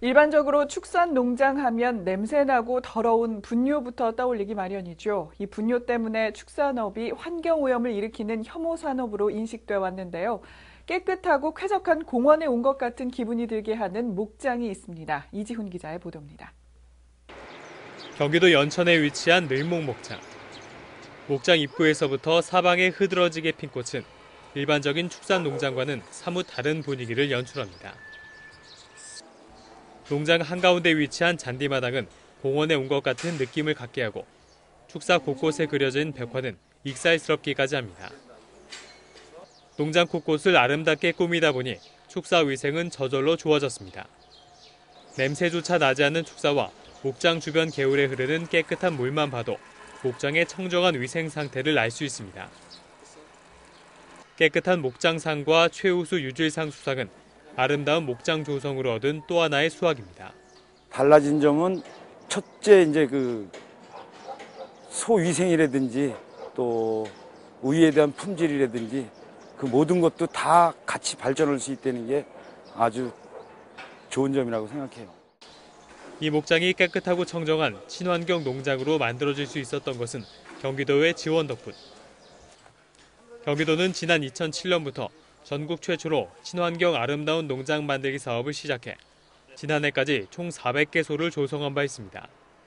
일반적으로 축산농장 하면 냄새나고 더러운 분뇨부터 떠올리기 마련이죠. 이 분뇨 때문에 축산업이 환경오염을 일으키는 혐오산업으로 인식돼 왔는데요. 깨끗하고 쾌적한 공원에 온 것 같은 기분이 들게 하는 목장이 있습니다. 이지훈 기자의 보도입니다. 경기도 연천에 위치한 늘목 목장. 목장 입구에서부터 사방에 흐드러지게 핀 꽃은 일반적인 축산농장과는 사뭇 다른 분위기를 연출합니다. 농장 한가운데 위치한 잔디마당은 공원에 온 것 같은 느낌을 갖게 하고 축사 곳곳에 그려진 벽화는 익살스럽기까지 합니다. 농장 곳곳을 아름답게 꾸미다 보니 축사 위생은 저절로 좋아졌습니다. 냄새조차 나지 않는 축사와 목장 주변 개울에 흐르는 깨끗한 물만 봐도 목장의 청정한 위생 상태를 알 수 있습니다. 깨끗한 목장상과 최우수 유질상 수상은 아름다운 목장 조성으로 얻은 또 하나의 수확입니다. 달라진 점은 첫째 이제 소위생이라든지 또 우유에 대한 품질이라든지 그 모든 것도 다 같이 발전할 수 있다는 게 아주 좋은 점이라고 생각해요. 이 목장이 깨끗하고 청정한 친환경 농장으로 만들어질 수 있었던 것은 경기도의 지원 덕분. 경기도는 지난 2007년부터 전국 최초로 친환경 아름다운 농장 만들기 사업을 시작해 지난해까지 총 400개소를 조성한 바 있습니다.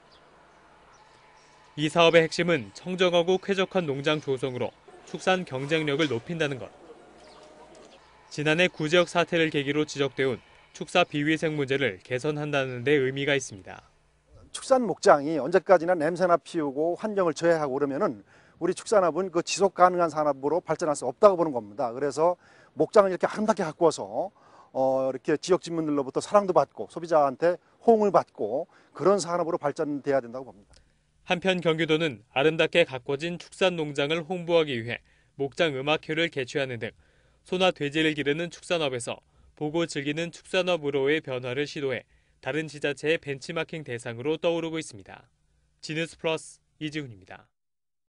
이 사업의 핵심은 청정하고 쾌적한 농장 조성으로 축산 경쟁력을 높인다는 것. 지난해 구제역 사태를 계기로 지적돼온 축사 비위생 문제를 개선한다는 데 의미가 있습니다. 축산 목장이 언제까지나 냄새나 피우고 환경을 저해하고 그러면은 우리 축산업은 그 지속 가능한 산업으로 발전할 수 없다고 보는 겁니다. 그래서 목장을 이렇게 아름답게 가꾸어서 이렇게 지역 주민들로부터 사랑도 받고 소비자한테 호응을 받고 그런 산업으로 발전돼야 된다고 봅니다. 한편 경기도는 아름답게 가꿔진 축산 농장을 홍보하기 위해 목장 음악회를 개최하는 등 소나 돼지를 기르는 축산업에서 보고 즐기는 축산업으로의 변화를 시도해 다른 지자체의 벤치마킹 대상으로 떠오르고 있습니다. 지뉴스 플러스 이지훈입니다.